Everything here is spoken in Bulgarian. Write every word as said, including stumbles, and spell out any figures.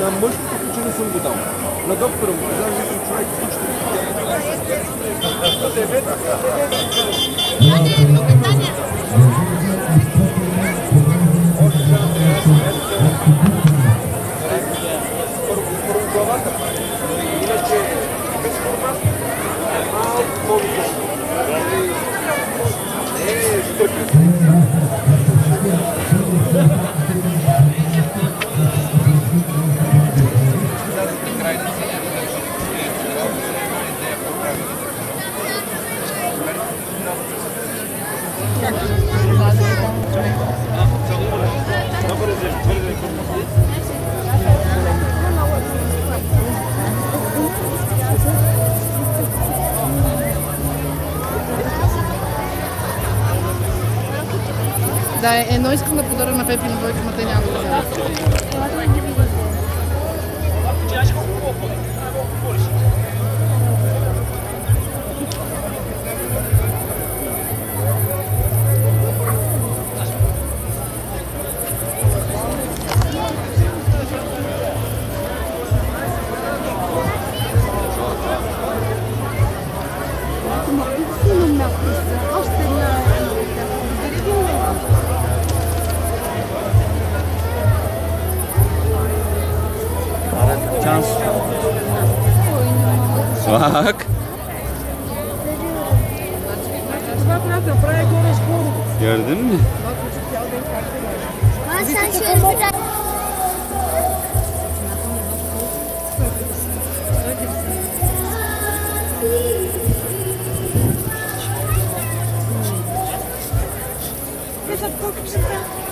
На мъжкото куче не съм го дал. На доктора му казах, че съм човек кучето. Първо главата. Иначе без форма, малко по-високо. Е, стъпи. Да, едно искам да подаря на Пепи, но двойка, но те няма да вземат. Şans. Bak. Gördün mü? Sen şöyle biraz... Biraz korkup